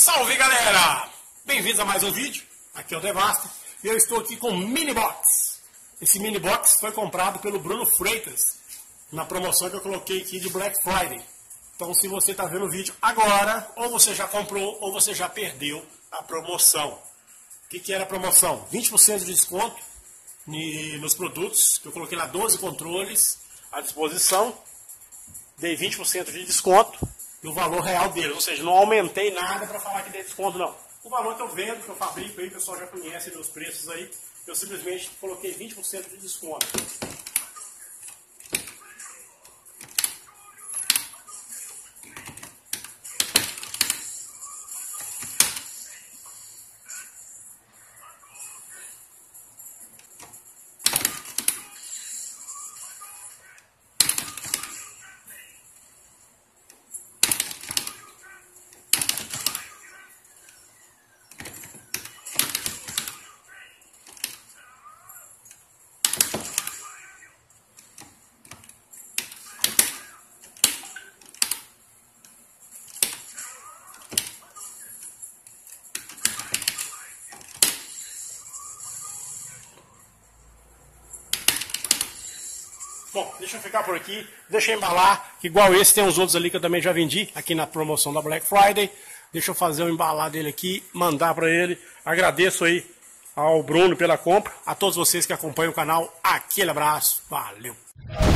Salve galera! Bem-vindos a mais um vídeo, aqui é o Devasto e eu estou aqui com um mini box. Esse mini box foi comprado pelo Bruno Freitas na promoção que eu coloquei aqui de Black Friday. Então se você está vendo o vídeo agora, ou você já comprou ou você já perdeu a promoção. O que era a promoção? 20% de desconto nos produtos, que eu coloquei lá 12 controles à disposição. Dei 20% de desconto no valor real deles, ou seja, não aumentei nada para falar que dei desconto não. O valor que eu vendo, que eu fabrico aí, o pessoal já conhece meus preços aí, eu simplesmente coloquei 20% de desconto. Bom, deixa eu ficar por aqui, deixa eu embalar, que igual esse tem uns outros ali que eu também já vendi, aqui na promoção da Black Friday. Deixa eu fazer o embalar dele aqui, mandar para ele. Agradeço aí ao Bruno pela compra, a todos vocês que acompanham o canal, aquele abraço, valeu!